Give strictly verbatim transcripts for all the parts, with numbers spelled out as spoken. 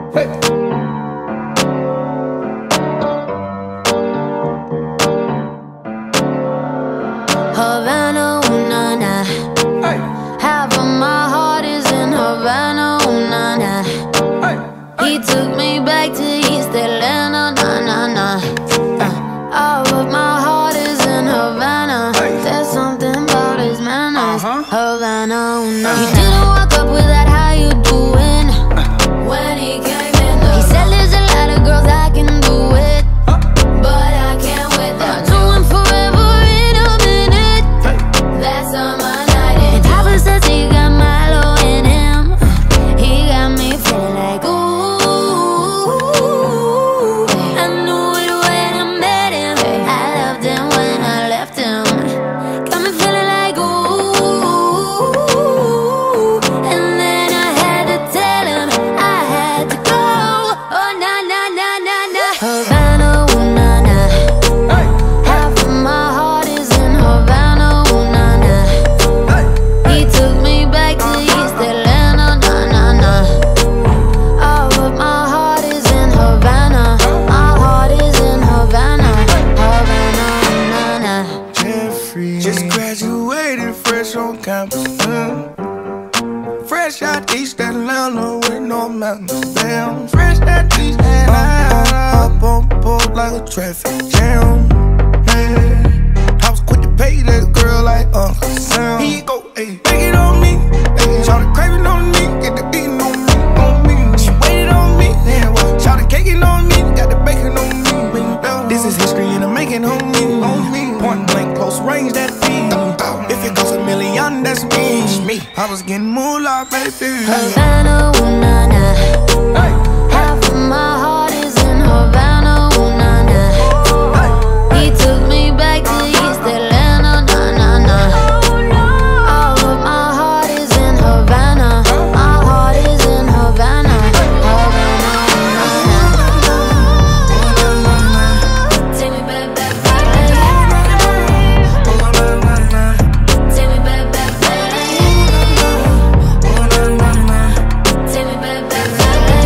Hey. Havana, ooh, na, na. Hey. Half of my heart is in Havana, ooh, na, na. Hey. He took me back to East Atlanta, na, na, na. Uh, all of my heart is in Havana. Hey. There's something about his manners. Uh-huh. Havana, ooh, na, Uh-huh. He didn't walk up with that, how you doing? Uh. When he came in the He said there's a lot of girls I can do it, Huh? but I can't with them. Doing forever in a minute. Hey. That's on my night. And Papa says he got Milo in him. He got me feeling like ooh. I knew it when I met him. I loved him when I left him. Got me feeling like ooh. And then I had to tell him I had to go. Oh na na na na na. Havana, ooh na na. Hey. Half of my heart is in Havana, ooh na na. Hey. He took me back to East Atlanta, na na na. All of my heart is in Havana. My heart is in Havana, Havana, na na. Jeffrey just graduated fresh on campus. mm. Fresh out East Atlanta with no mountains. Damn, fresh out East Atlanta. Up on board like a traffic jam. Man, I was quick to pay that girl like Uncle Sam. Here you go, ayy, take it on me. Ayy, shout the craving on me, get the beating on me, on me. She waited on me, then what? Shout the caking on me, got the bacon on me. This is history and I'm making on me, on me. Point blank, close range, that beat. If it goes a million, that's me. me. I was getting moolah, baby. Havana, ooh na na. Hey. Half of my heart is in Havana, ooh na na. He took me back to East Atlanta, na na na. All of my heart is in Havana. My heart is in Havana, Havana, ooh na na. Take me back, back, back. Take me back, back, back. Take me back, back, back. Take me back, back, back.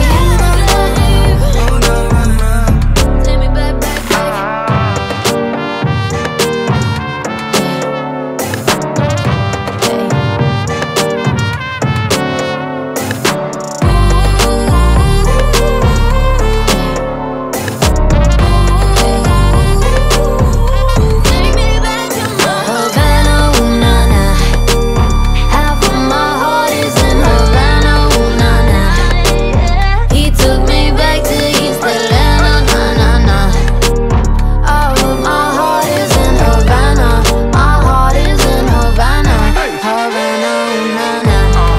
Havana, ooh na na. Half of my heart is in Havana, ooh na na. He took me back to East Atlanta, na na na. All of my heart is in Havana. My heart is in Havana, Havana, ooh na na.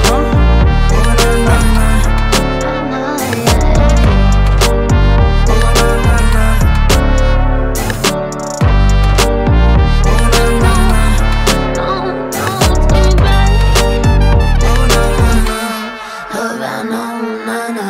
Havana, ooh na na.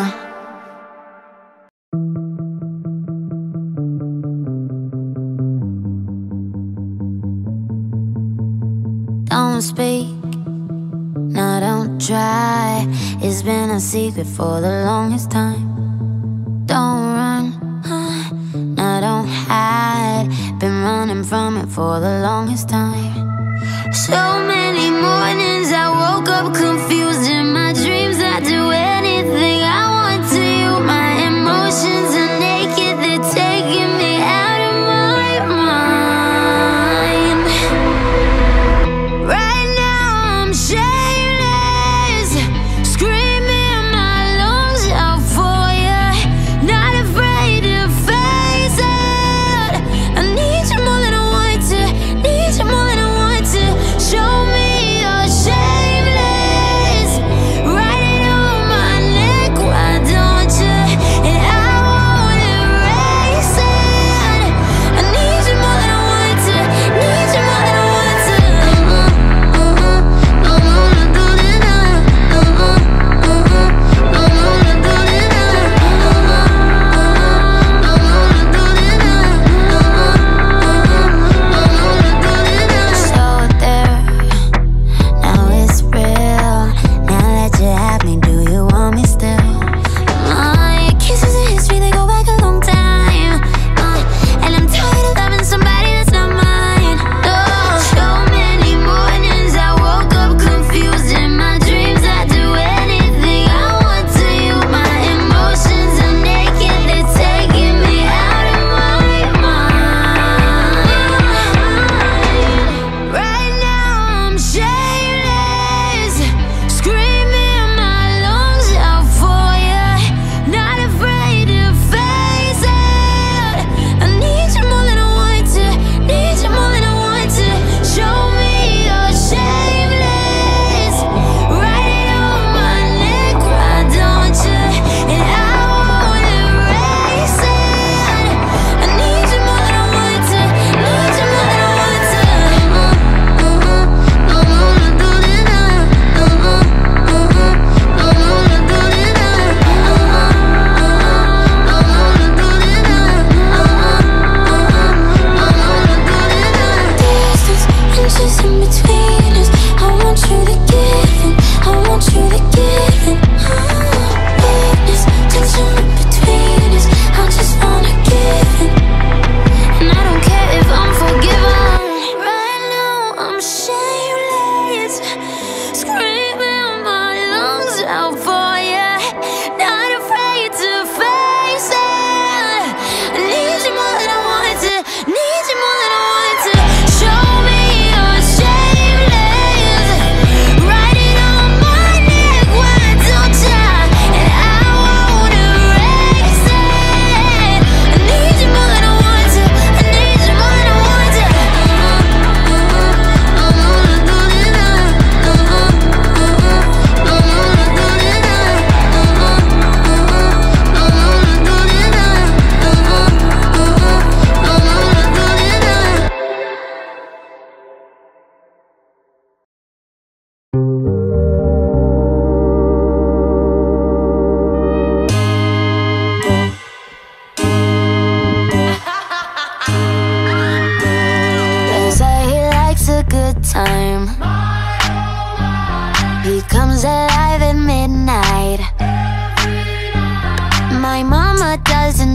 Don't speak, no, don't try. It's been a secret for the longest time. Don't run, huh? No, don't hide. Been running from it for the longest time. So many mornings I woke up confused. In my dreams I do anything I want to you. My emotions are naked, they're taking me out of my mind. Right now I'm shameless, screaming my lungs out for you. Not afraid to face it. I need you more than I want to, need you more than I want to. Show me you're shameless.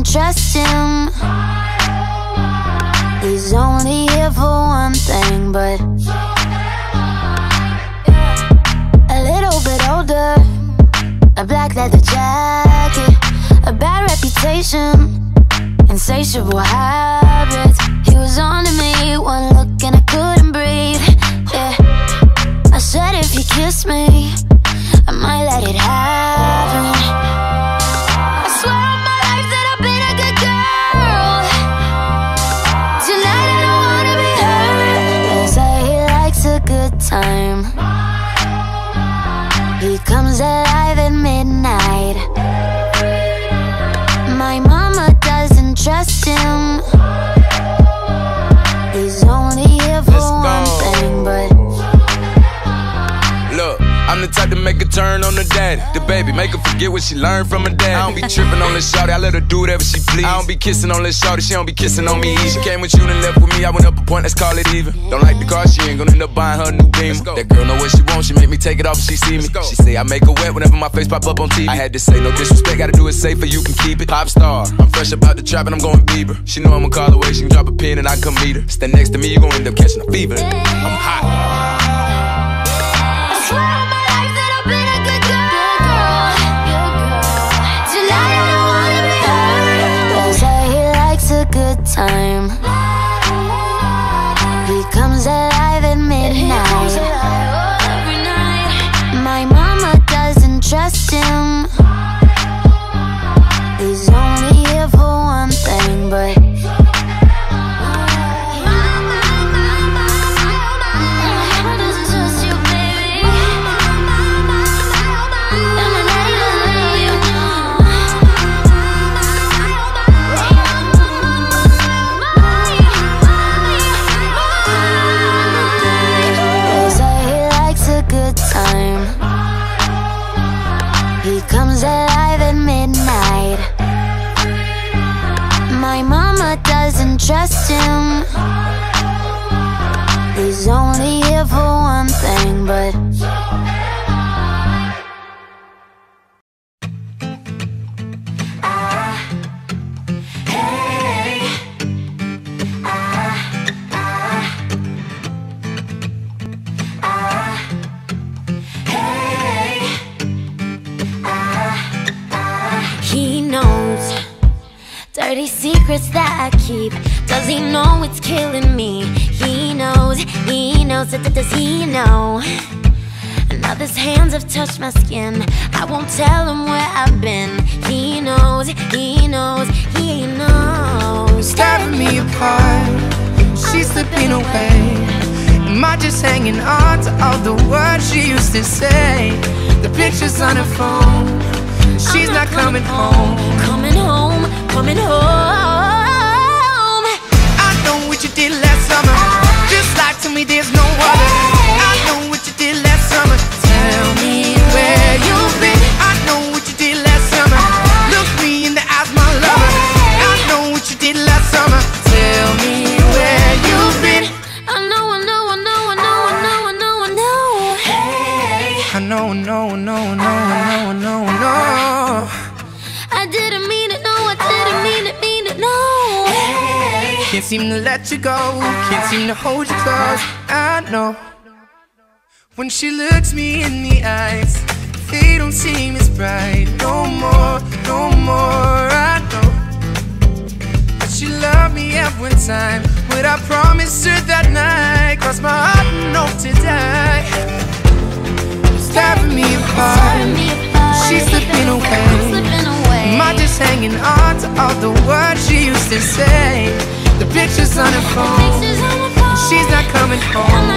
trust him. He's only here for one thing, but a little bit older, a black leather jacket, a bad reputation, insatiable habits. He was on to me, one look and I couldn't breathe. Yeah, I said if he kissed me, I might let it happen. I swear on my life that I've been a good girl. Tonight I don't wanna be hurt. They say he likes a good time. He comes alive at midnight. My mama doesn't trust him. He's only here for one thing, but look, I'm the type to make a turn on the daddy. The baby, make her forget what she learned from her dad. I don't be tripping on this shawty, I let her do whatever she please. I don't be kissing on this shawty, she don't be kissing on me either. She came with you and left with me, I went up a point, let's call it even. Don't like the car, she ain't gonna end up buying her a new Beamer. That girl know what she wants, she make me take it off if she see me. She say I make her wet whenever my face pop up on T V. I had to say no disrespect, gotta do it safer, you can keep it. Pop star, I'm fresh about the trap and I'm going Bieber. She know I'ma call away, she can drop a pin and I come meet her. Stand next to me, you gon' end up catching a fever. I'm hot. I swear on my life that I've been a good girl. Tonight I don't wanna be hurt. They say he likes a good time. He comes alive at midnight. My mama doesn't trust him. He's only here for one thing, but time. He comes alive at midnight. My mama doesn't trust him. He's only here for one thing, but dirty secrets that I keep. Does he know it's killing me? He knows, he knows, that does he know? Now his hands have touched my skin. I won't tell him where I've been. He knows, he knows, he knows. Tearing me apart, she's slipping away. Am I just hanging on to all the words she used to say? The pictures on her phone, she's not coming home. Coming home, coming home. I know what you did last summer. Just lie to me, there's no other. I know what you did last summer. Tell me where you've been. I know what you did last summer. Look me in the eyes, my lover. I know what you did last summer. Tell me where you've been. I know, I know, I know, I know, I know, I know, I know. I know, I know, I know, I know, I know, I know, I know. I didn't mean it, no, I didn't mean it, mean it, no. Can't seem to let you go, can't seem to hold you close. I know when she looks me in the eyes, they don't seem as bright. No more, no more. I know that she loved me at one time, what I promised her that night. Crossed my heart and hope to die. It's tearing me apart, she's slipping away. Am I just hanging on to all the words she used to say? The pictures on her phone, she's not coming home.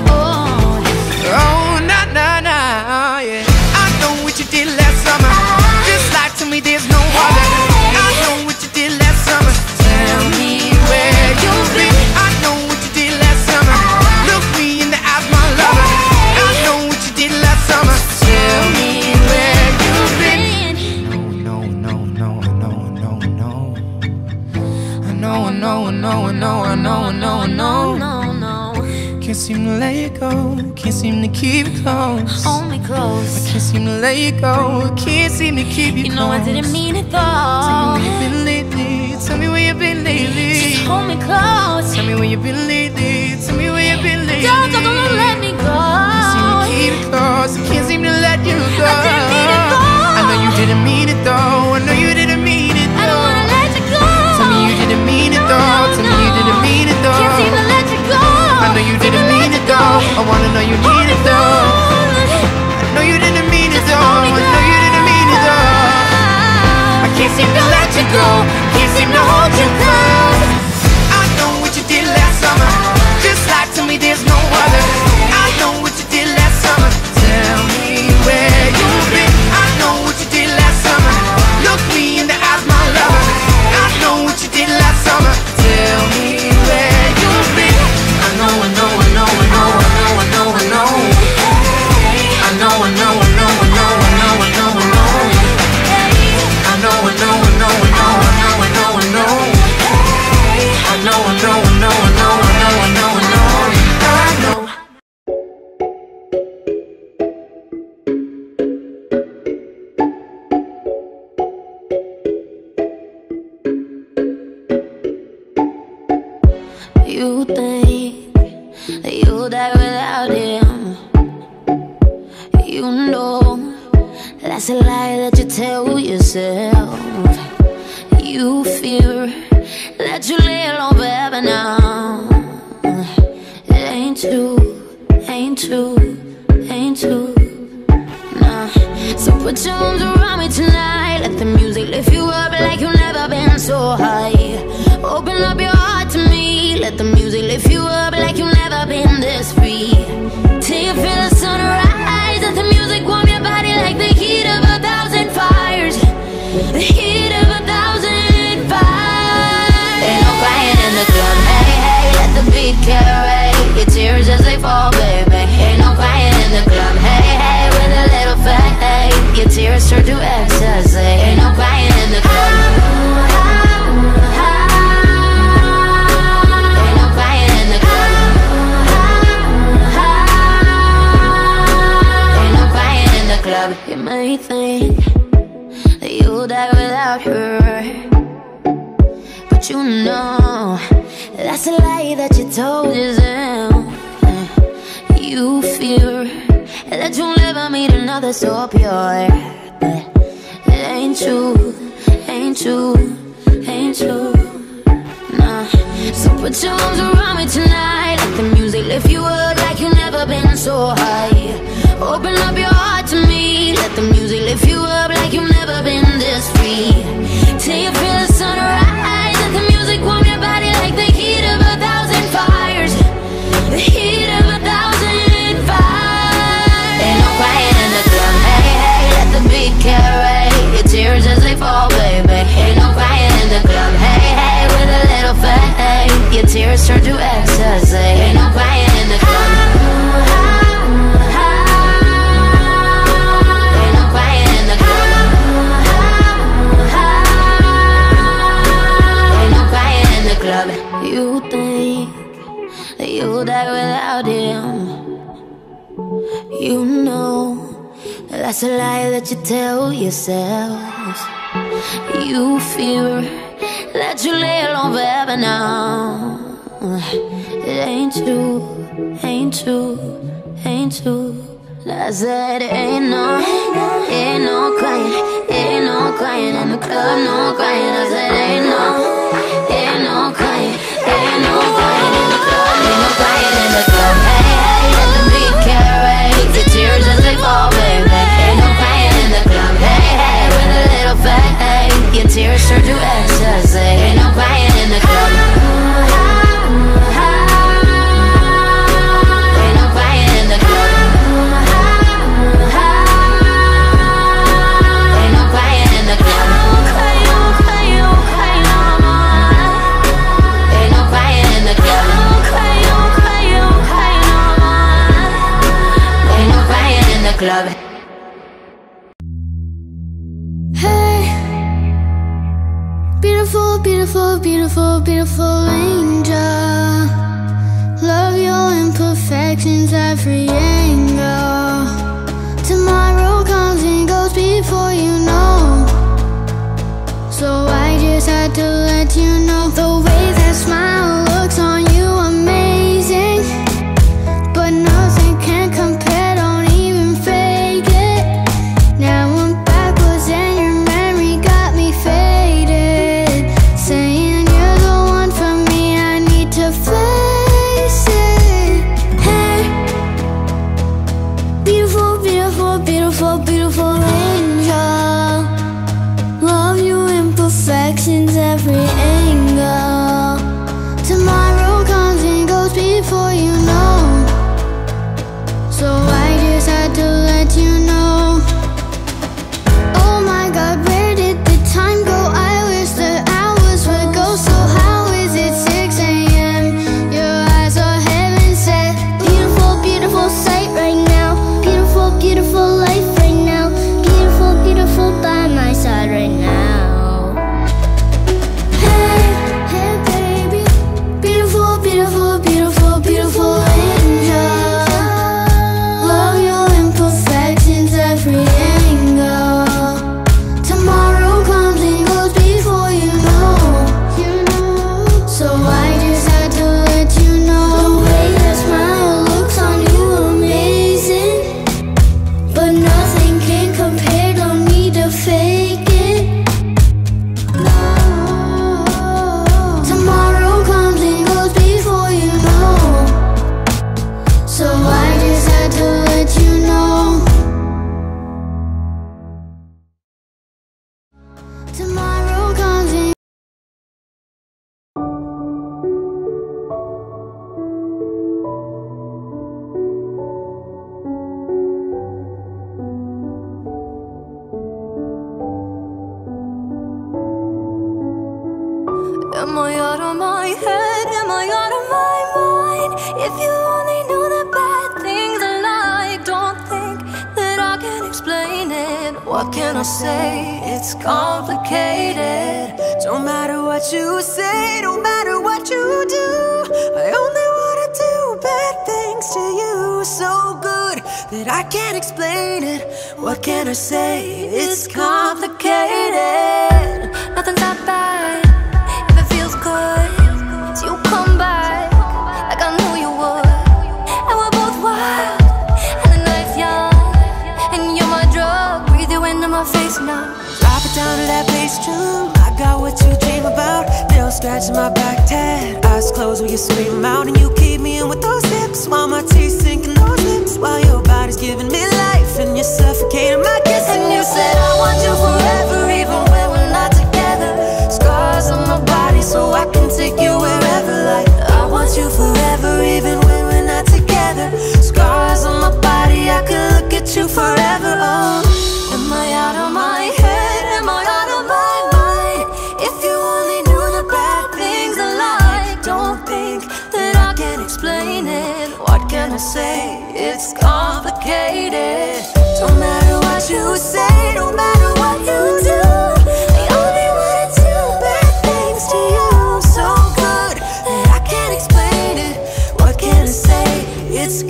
Oh, nah, nah, nah, yeah. I know what you did last summer. Just lie to me, there's no other. I know what you did last summer. Tell me where you've been. I know what you did last summer. Look me in the eyes, my lover. I know what you did last summer. Tell me where you've been. No, no, no, no, no, no, no. I know, I know, I know, I know, I know, I know, I know. No, no. Can't seem to let you go, can't seem to keep it close. Hold me close. I can't seem to let you go, can't seem to keep you close. You know I didn't mean it though. You've been lately, lately? Just hold me close. Tell me where you been lately. Tell me where you been lately. Don't, don't, don't let me go. You seem to keep it close. I can't seem to let you go. I didn't mean it though. I know you didn't mean it though. I know you didn't mean it though. I don't wanna let you go. Tell me you didn't mean it though. Tell me you didn't mean it though. Can't seem to let you go. I know you didn't mean it though. I wanna know you mean it though. I know you didn't mean it though. I know you didn't mean it though. I can't seem to let you go. Can't seem to hold you close. I know what you did last summer. Just lie to me, there's no other. I know what you did last summer. Tell me where you've been. I know what you did last summer. Look me in the eyes, my lover. I know what you did last summer. Tell me where you've been. I know, I know, I know, I know, I know, I know, I know. I know, I know, I know, I know, I know, I know, I know. I know, I know, I know, I know, I know, I know, I know. I know, I know, I know, I know, I know, I know, I know, I know. You think that you'll die without him. You know that's a lie that you tell yourself. You fear that you lay alone forever now. It ain't true, ain't true, ain't true. Nah. So put your arms around me tonight. Let the music lift you up like you've never been so high. Open up your heart to me. Let the music lift you up like you've never been this free. Till you feel the sunrise. Let the music warm your body like the heat of a thousand fires. The heat of a thousand fires. Ain't no crying in the club, hey, hey. Let the beat carry your tears as they fall, baby. Ain't no crying in the club, hey, hey. With a little faith, your tears turn to ecstasy. Ain't no crying in the club. You may think that you'll die without her, but you know that's a lie that you told yourself. You fear that you'll never meet another so pure, but it ain't true, ain't true, ain't true. Nah. So put your arms around me tonight. Let the music lift you up like you've never been so high. Open up your heart to me. Let the music lift you up like you've never been this free. Till you feel the sunrise. Let the music warm your body like the heat of a thousand fires. The heat of a thousand fires. Ain't no crying in the club, hey, hey. Let the beat carry your tears as they fall, baby. Ain't no crying in the club, hey, hey. With a little faith, your tears turn to ecstasy. Ain't no crying in the club. You think that you'll die without him. You know that's a lie that you tell yourself. You fear that you lay alone forever now. It ain't true, ain't true, ain't true. I said it ain't no, ain't no crying, ain't no crying in the club, no crying. I said ain't no, ain't no crying, ain't no crying in the club, ain't no crying in the club. Hey, hey, let the beat carry your tears as they fall, baby. Ain't no crying in the club. Hey, hey, with a little faith, your tears turn to ecstasy. Ain't no crying in the club. Ain't no crying in the club. Club. Hey, beautiful, beautiful, beautiful, beautiful angel. Love your imperfections, every angle. Tomorrow comes and goes before you know. So I just had to let you know the way head, am I out of my mind? If you only knew the bad things I like, don't think that I can explain it. What can I say? It's complicated. Don't matter what you say, don't matter what you do, I only wanna do bad things to you. So good that I can't explain it. What can I say? It's complicated. Nothing's that bad if it feels good. So you come back like I knew you would. And we're both wild and the night's young, and you're my drug. Breathe you into my face now. Drop it down to that bass drum. I got what you dream about. Nails scratching my back tat. Eyes closed when you scream out, and you keep me in with those hips while my teeth sink in those lips. While your body's giving me life and you're suffocating my kiss. And you said I want you forever, even when we're not together. Scars on my body so I can take you wherever. Like I want you forever, even when we're not together. Scars on my body, I could look at you forever. Oh, am I out of my head? Am I out of my mind? If you only knew the bad things I like, don't think that I can explain it. What can I say? It's complicated. don't matter what you say, don't matter what you do, I only wanna do bad things to you. so good that I can't explain it. What can I say? It's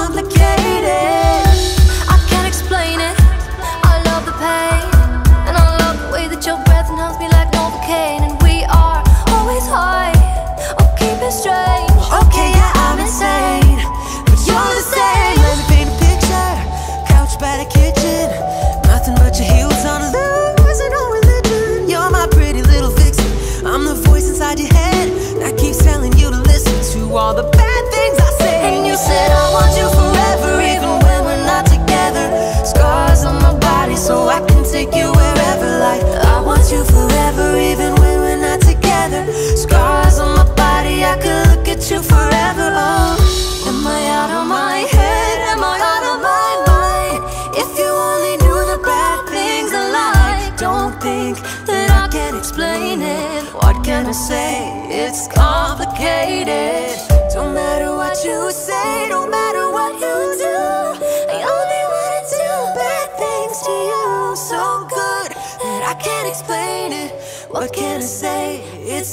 complicated. I can't explain it. I love the pain, and I love the way that your breath inhales me like Novocaine. And we are always high, I'll keep it strange. Okay, yeah, I'm insane, but you're the same. Let me paint a picture, couch by the kitchen, nothing but your heels on the loose and no religion. You're my pretty little vixen, I'm the voice inside your head that keeps telling you to listen to all the bad things I say. And you said I want you forever, even when we're not together. Scars on my body so I can take you wherever. Like I want you forever, even when we're not together. Scars on my body, I could look at you forever. Oh, Am I out of my head? Am I out of my mind? If you only knew the bad things I like, don't think that I can explain it. What can I say? It's complicated. don't matter what you say, don't matter what you do, I only wanna do bad things to you. so good that I can't explain it. What can I say? It's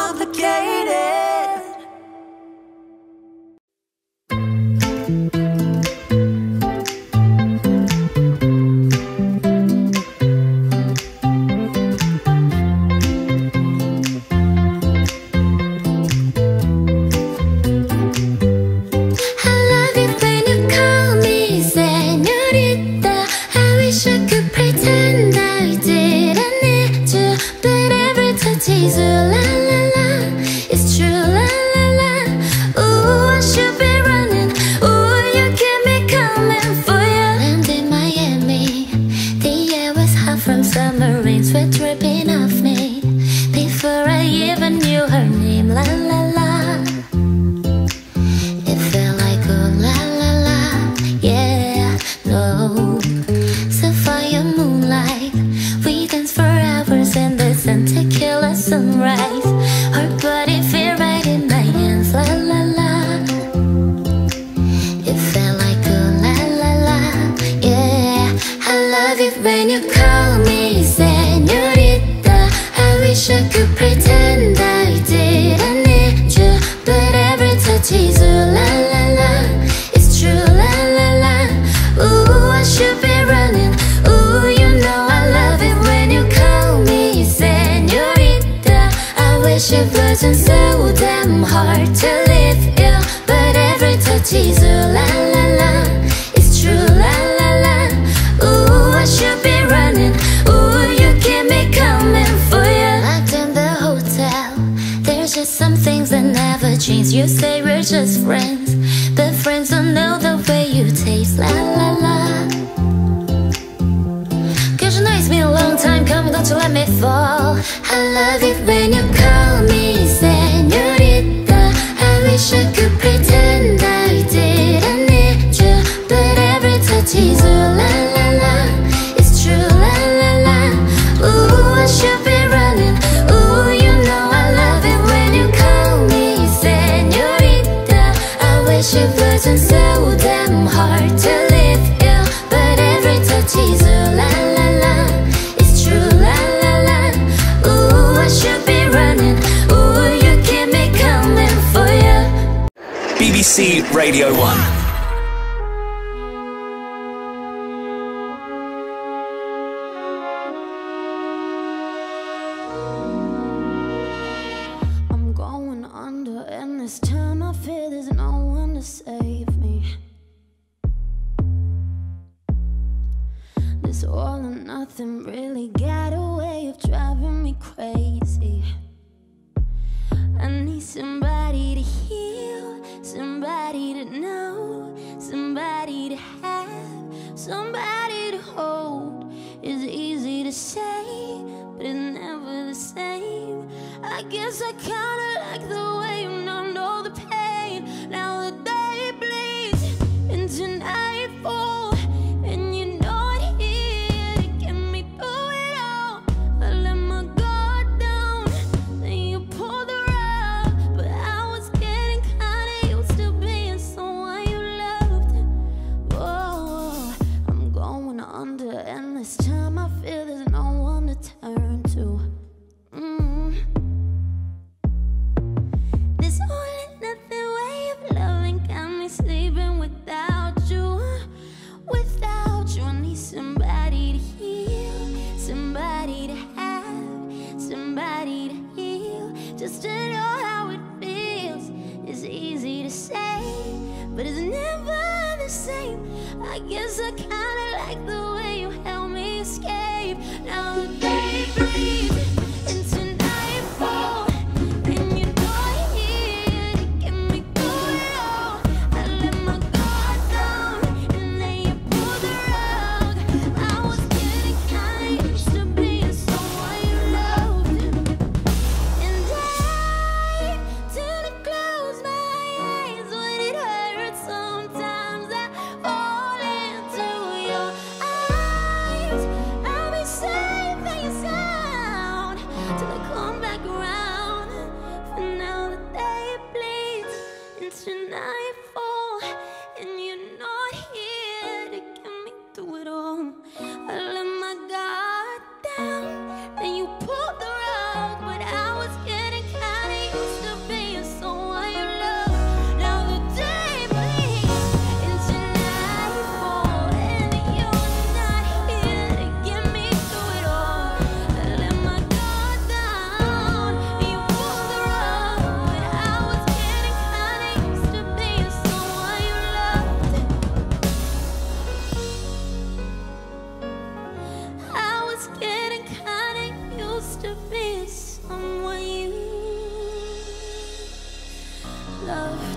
complicated. I love it when you call me señorita. I wish I could pretend I didn't need you, but every touch is a la la la. It's true, la la la. Ooh, I should be running. Ooh, you keep me coming for you. Land in Miami, the air was hot from summer rains were dripping off me before I even knew her name. La la la. It felt like a la la la, yeah, no. Sapphire moonlight, we danced for hours in the sun to kill a sunrise. Her body fit right in my hands, la la la. It felt like a la la la, yeah. I love it when you call me señorita. I wish I could pretend I didn't need you, but every touch is a la la la. It's true, la la la. Ooh, I should be running. Ooh, you know I love it when you call me señorita. I wish it wasn't so damn hard to leave you, but every touch is a la la la. It's true, la la la. Ooh, I should be running. Ooh, you keep me coming for you. Locked in the hotel, there's just some things that never change. You say we're just friends, but friends don't know the way you taste, la la la. Cause you know it's been a long time coming, don't you let me fall. I love it when you call me señorita. I wish I could pretend I didn't need you, but every touch is a la la la. It's true, la la la. Ooh, I should be running. Ooh, you know I love it when you call me C Radio one. Nothing really got a way of driving me crazy. I need somebody to heal, somebody to know, somebody to have, somebody to hold. It's easy to say, but it's never the same. I guess I kinda like the way you numbed all the pain. Now the day bleeds into nightfall, and you know just to know how it feels. It's easy to say, but it's never the same. I guess I kinda like the way you help me escape. Now the day bleeds into nightfall, and you know you're here to get me through it all. I let my guard down, and then you pulled the rug. I was getting kinda used to being someone you loved, and I tend to close my eyes when it hurts. Sometimes I fall into your eyes. I'll be safe and sound till I come back around. For now the day bleeds into nightfall, and you're not here to get me through it all. I let my guard down, then you pulled the rug, but I was getting kinda used to being someone you love. Now the day bleeds into nightfall, and you're not here to get me through it all. I let my guard down, and you pulled the rug, but I was getting kinda used to being someone you loved. I was getting kinda used to being someone you loved.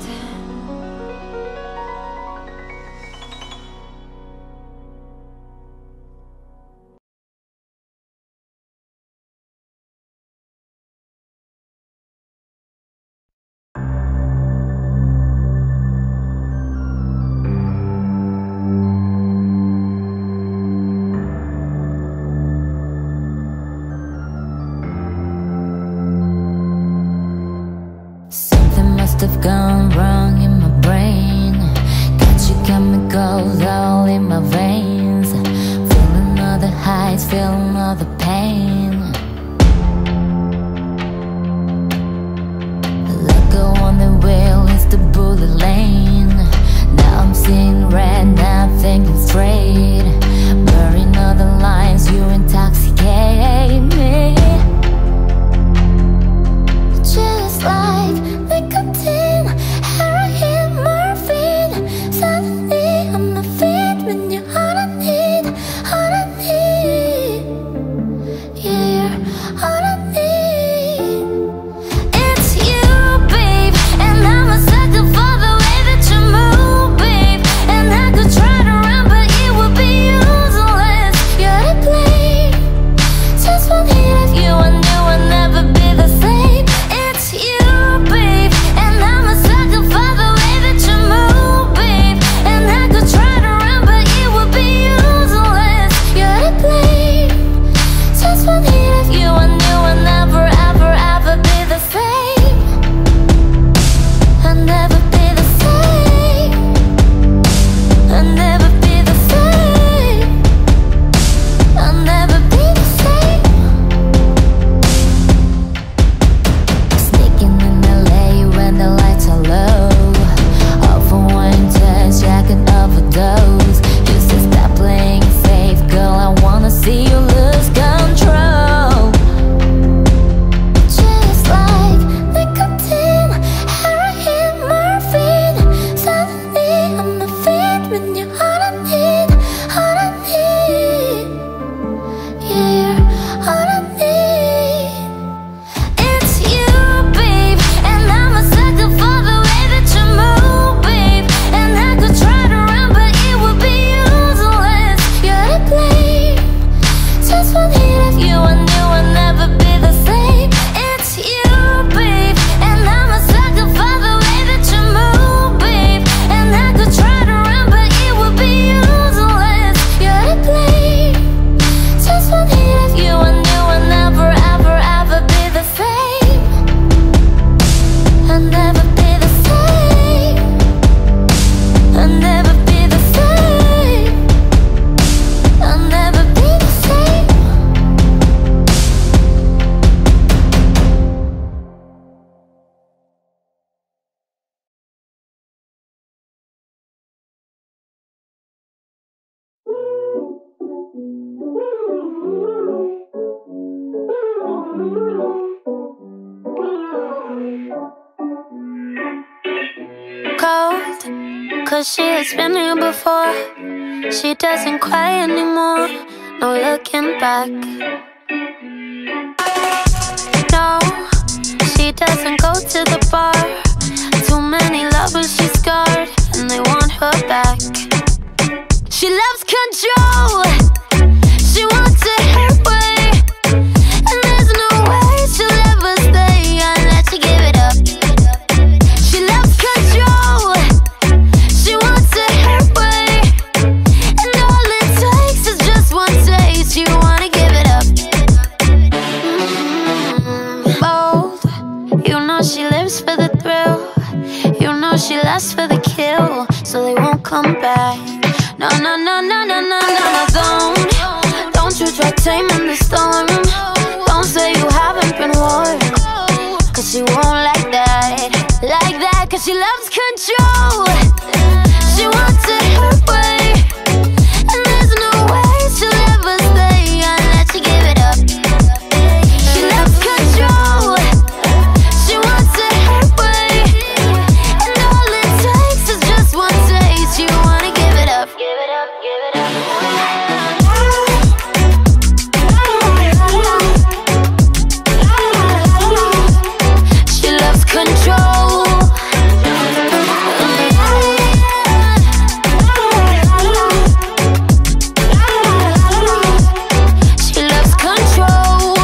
Something must have gone wrong in my brain. Got you chemicals all in my veins. Feeling all the highs, feeling all the pain. Let go on the wheel, it's the bullet lane. Now I'm seeing red, now I'm thinking straight. Blurring all the lines, you intoxicate me. Just like nicotine, heroin, morphine. Suddenly on my feet when you're all I need, all I need. Yeah, you're all I need. It's you, babe, and I'm a sucker for the way that you move, babe. And I could try to run, but it would be useless. You're to blame. Just one hit of you, I knew I'd never be the same. It's you, babe, and I'm a sucker for the way that you move, babe. And I could try to run, but it would be useless. You're to blame. Just one hit of you, I knew Cause she has been here before. She doesn't cry anymore, no looking back. No, she doesn't go to the bar. Too many lovers she's scarred, and they want her back. She loves control, she wants it her way, and there's no way she'll ever stay unless you give it up. She loves control, she wants it her way, and all it takes is just one taste. You wanna give it up. Mm-hmm. Bold, you know she lives for the thrill. You know she lasts for the kill, so they won't come back. No, no, no, no, no, no, no, no, don't. Don't you try taming the storm. Don't say you haven't been warned, cause she won't like that, like that. Cause she loves control, she wants it her way, and there's no way she'll ever stay unless you give it up. She loves control, she wants it her way, and all it takes is just one taste. You wanna give it up, give it up, give it up. She loves control. She loves control.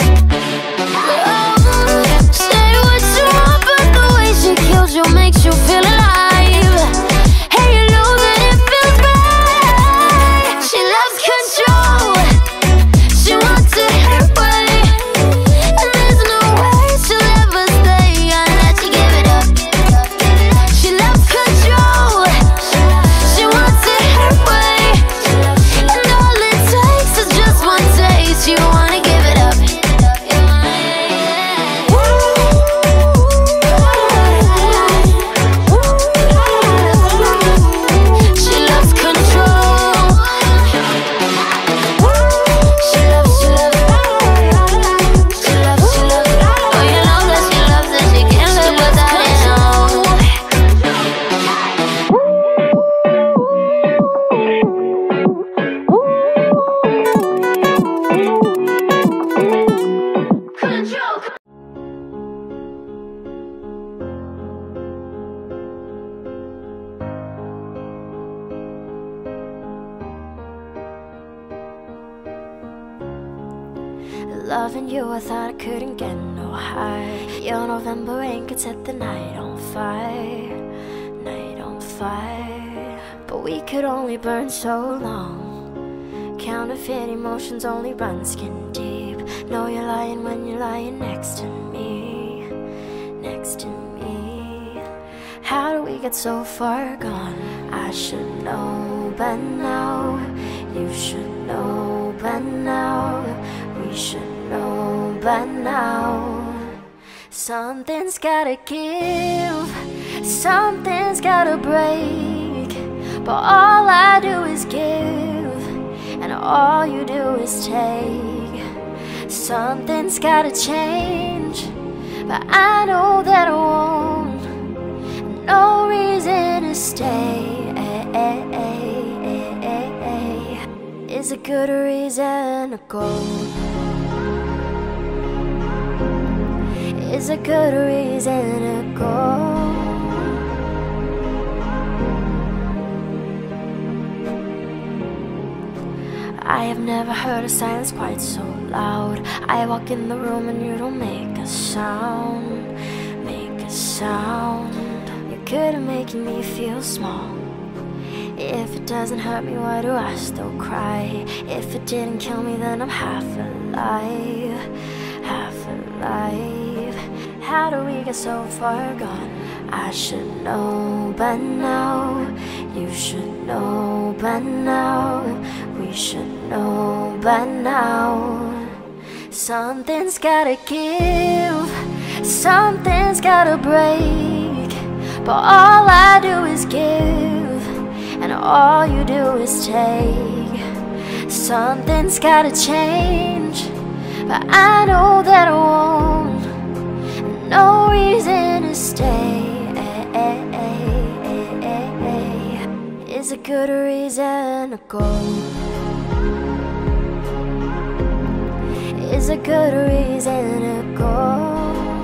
Say what you want, but the way she kills you makes you feel alive. Hey, you know that it feels right. She loves control, she wants it her way, and there's no way she'll ever stay unless you give it up. She loves control, she wants it her way, and all it takes is just one taste. You wanna give it up. She loves control. She loves, she loves, she loves, she loves. Oh, you know that she loves it, she can't live without it, no. Control. Loving you, I thought I couldn't get no higher. Your November rain could set the night on fire, night on fire. But we could only burn so long. Counterfeit emotions only run skin deep. Know you're lying when you're lying next to me, next to me. How do we get so far gone? I should know by now. You should know by now. We should know by now. Something's gotta give, something's gotta break. But all I do is give, and all you do is take. Something's gotta change, but I know that I won't. No reason to stay. Is a good reason to go. Is a good reason to go. I have never heard a silence quite so loud. I walk in the room and you don't make a sound, make a sound. You're good at making me feel small. If it doesn't hurt me, why do I still cry? If it didn't kill me, then I'm half alive, half alive. How do we get so far gone? I should know by now. You should know by now. We should know by now. Something's gotta give, something's gotta break. But all I do is give, and all you do is take. Something's gotta change, but I know that I won't. No reason to stay. good reason to go? Is a good reason to go?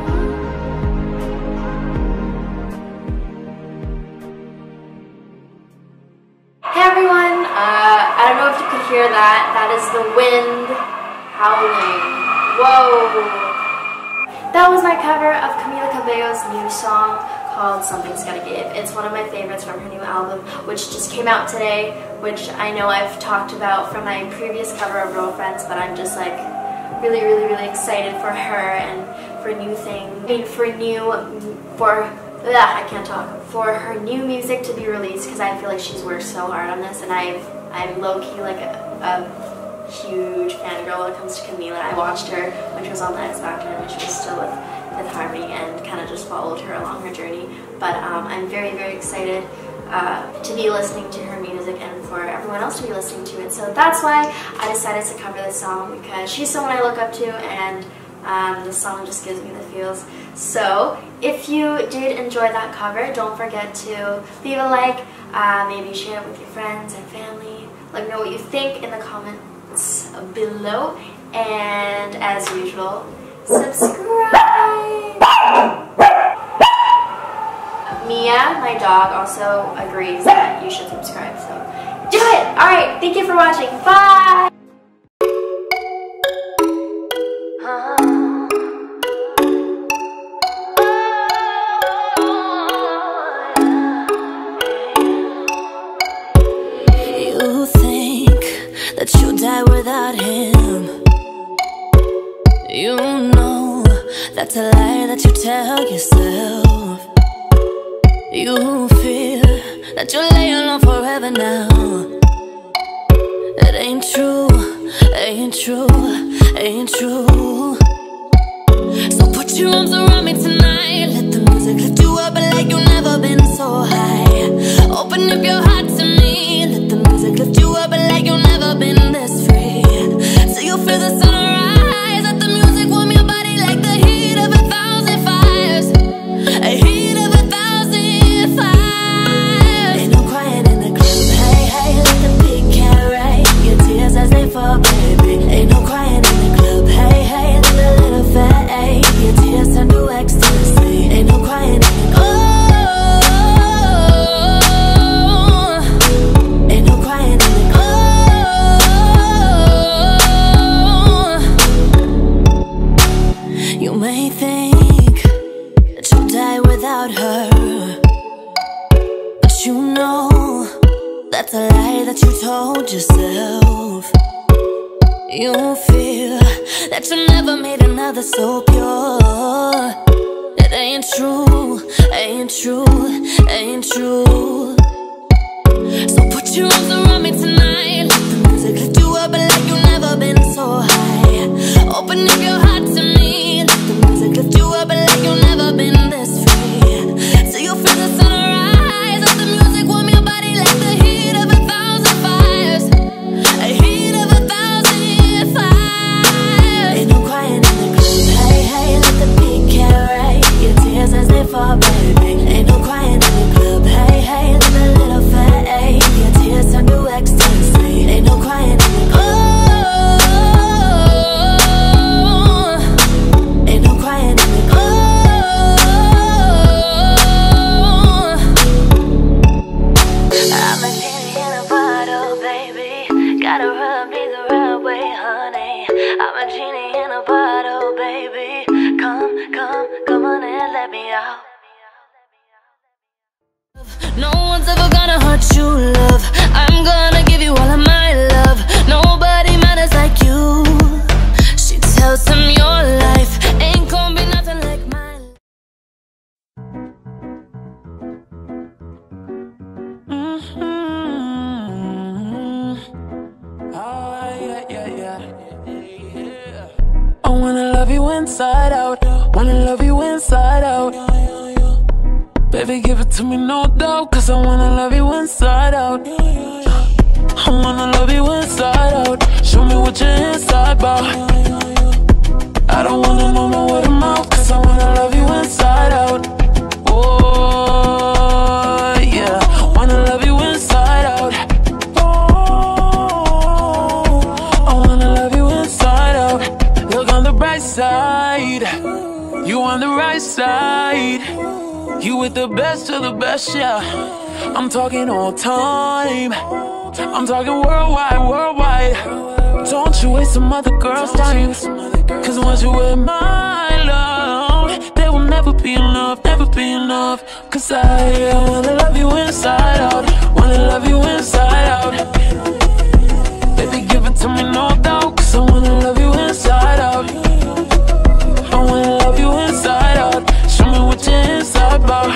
Hey everyone, uh, I don't know if you could hear that. That is the wind howling. Whoa! That was my cover of Camila Cabello's new song called Something's Gotta Give. It's one of my favorites from her new album, which just came out today, which I know I've talked about from my previous cover of Girlfriends, but I'm just like really, really, really excited for her and for new things. I mean, for new, for, ugh, I can't talk, for her new music to be released, because I feel like she's worked so hard on this, and I've, I'm low-key like a, a huge fangirl when it comes to Camila. I watched her when she was on the X Factor and when she was still with, with Harmony, and kind of just followed her along her journey. But um, I'm very, very excited uh, to be listening to her music and for everyone else to be listening to it. So that's why I decided to cover this song, because she's someone I look up to, and um, the song just gives me the feels. So if you did enjoy that cover, don't forget to leave a like, uh, maybe share it with your friends and family. Let me know what you think in the comments below, and as usual, subscribe. Mia, my dog, also agrees that you should subscribe, so do it! Alright, thank you for watching. Bye! You think that you'll die without him. You know that's a lie that you tell yourself. You fear that you'll lay alone forever now. It ain't true, ain't true, ain't true. So put your arms around me tonight. Let the music lift you up like you've never been so high. Open up your heart to me. Let the music lift you up like you've never been this free. So you'll feel the sunrise. Let the music warm your body like the heat of a thousand fires. A heat of a thousand fires. Ain't no crying in the club. Hey, hey, let the beat carry your tears as they fall, baby. Ain't no crying in the club. Hey, hey, let the little fat A, your tears turn to ecstasy. Ain't no crying in the club. You may think that you'll die without her, but you know that's a lie that you told yourself. You feel that you never made another so pure. It ain't true, ain't true, ain't true. So put your arms around me tonight. Let the music lift you up like you've never been so high. Open up your heart to me. Let the music lift you up like you've never been this free. So you'll feel the sunrise. Let the music warm your body like the heat of a thousand fires. A heat of a thousand fires. Ain't no crying in the club. Hey, hey, let the beat carry your tears as they fall, baby. Ain't no crying in the club. Hey, hey, let the little fat A, your tears turn to ecstasy. Ain't no crying in the club. Ain't no crying in the club. I'm a genie in a bottle, baby. Gotta rub me the right way, honey. I'm a genie in a bottle, baby. Come, come, come on and let me out. No one's ever gonna hurt you, love. I'm gonna give you all of my love. Nobody matters like you. She tells him your life ain't gonna be nothing like mine. Mm-hmm. Oh, yeah, yeah, yeah. I wanna love you inside out. Wanna love you inside out. Baby, give it to me, no doubt, cause I wanna love you inside out. I wanna love you inside out. Show me what you're inside about. I don't wanna know no word of mouth, cause I wanna love you inside out. Oh, yeah, wanna love you inside out. bright side. You on the right side. You with the best of the best, yeah. I'm talking all time. I'm talking worldwide, worldwide. Don't you waste some other girls' time. Cause once you with my love, there will never be enough, never be enough. Cause I, I wanna love you inside out. Wanna love you inside out. Baby, give it to me, no doubt. Cause I wanna love you inside out. I wanna love you inside out. Show me what you're inside about.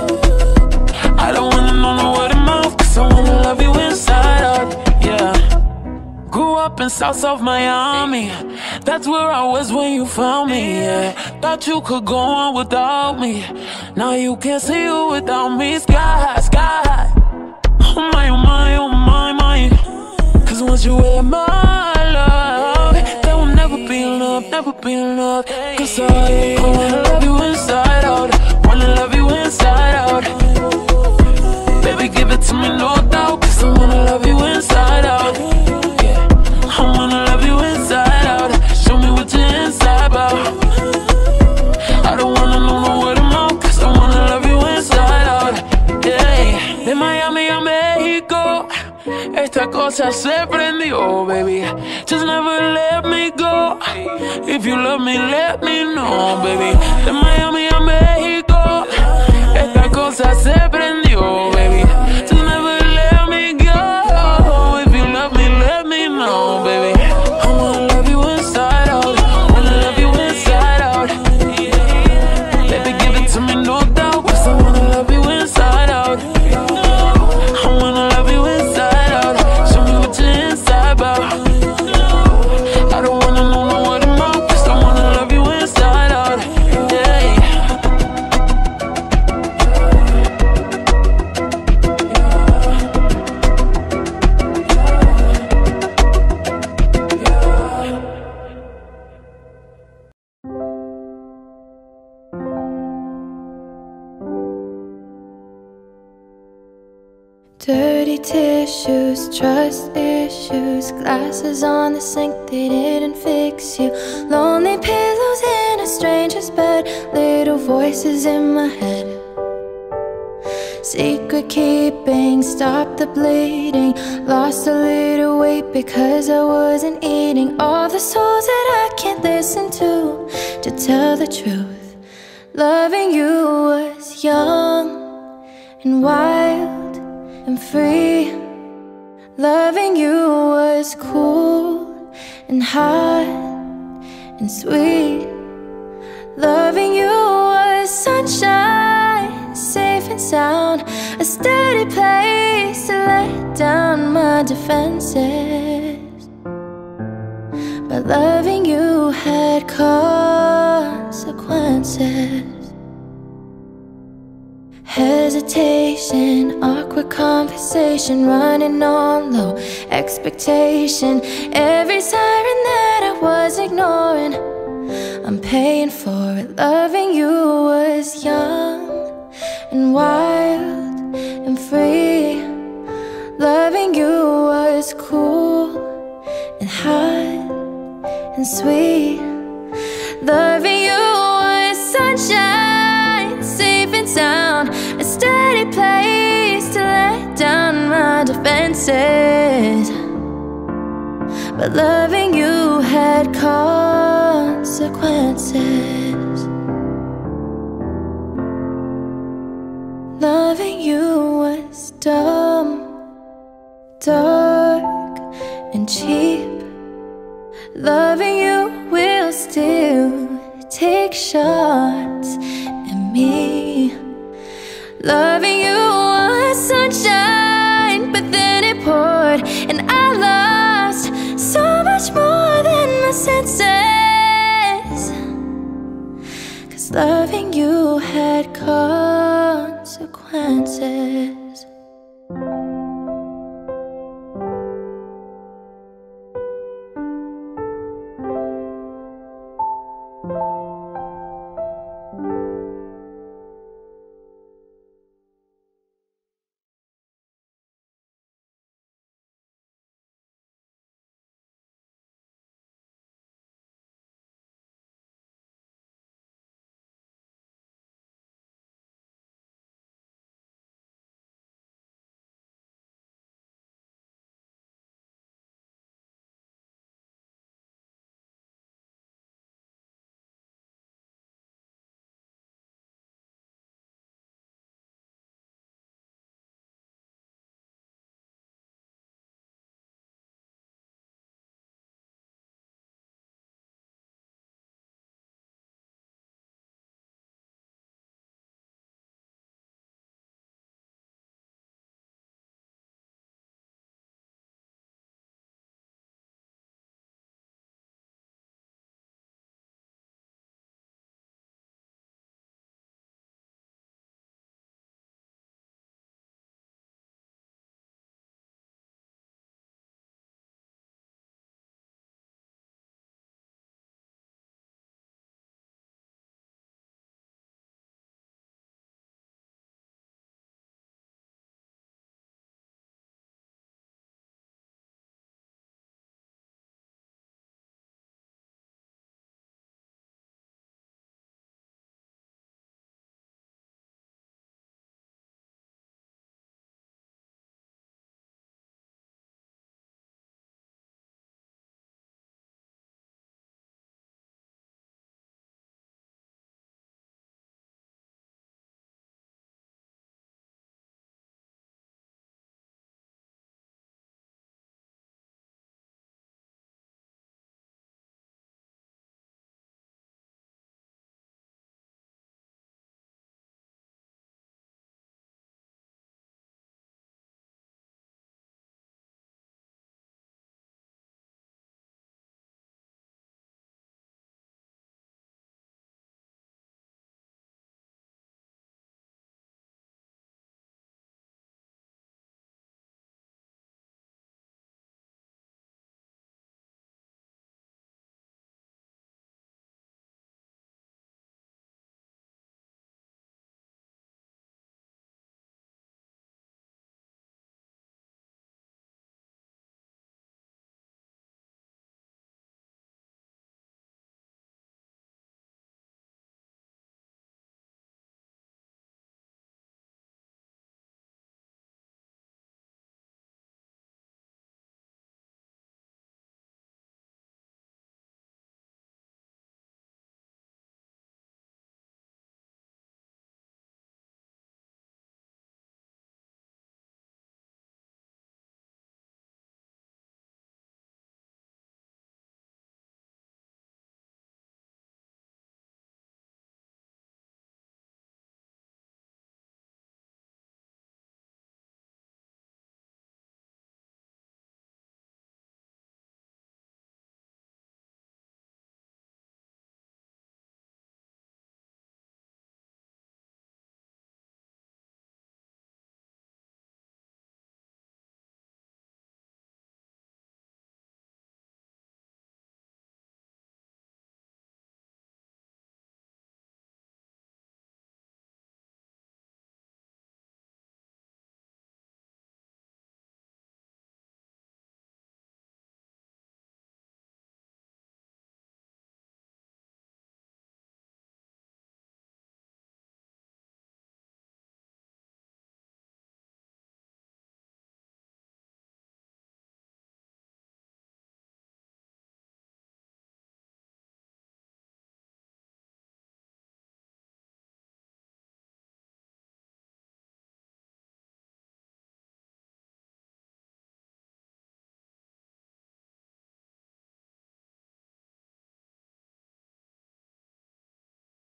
I don't wanna know no word of mouth. Cause I wanna love you inside out, yeah. Grew up in South South Miami. That's where I was when you found me, yeah. Thought you could go on without me. Now you can't see you without me. Sky high, sky high. Oh my, oh my, oh my, my. Cause once you with my love, there will never be enough, never be enough. Cause I, I wanna love you inside out. Wanna love you inside out. Baby, give it to me, no doubt. Cause I wanna love you inside out. Yeah, I wanna love you inside out. Show me what you're inside about. I don't wanna know no word of mouth. Cause I wanna love you inside out. Yeah, de Miami a México, esta cosa se prendió, baby. Just never let me go. If you love me, let me know, baby. De Miami a México, esta cosa se prendió, baby. Just never let me go. If you love me, let me know, baby. I wanna love you inside out. Wanna love you inside out. Baby, give it to me, no doubt. Cause I wanna love you inside out. I wanna love you inside out. Show me what you're inside about. I don't wanna know no word of mouth. Cause I wanna love you inside out. Yeah. Dirty tissues, trust issues, glasses on the sink, they didn't fix you. Lonely pillows in a stranger's bed, little voices in my head. Secret keeping, stop the bleeding. Lost a little weight because I wasn't eating. All the souls that I can't listen to, to tell the truth. Loving you was young and wild and free. Loving you was cool and hot and sweet. Loving you was sunshine, safe and sound, a steady place to let down my defenses. But loving you had consequences. Hesitation, awkward conversation, running on low expectation. Every siren that I was ignoring, I'm paying for it. Loving you was young and wild and free. Loving you was cool and hot and sweet. Loving you was sunshine, safe and sound, a steady place to let down my defenses. But loving you had consequences. Loving you was dumb, dark and cheap. Loving you will still take shots at me. Loving you was sunshine, but then it poured and I lost so much more than my senses. Cause loving you had consequences.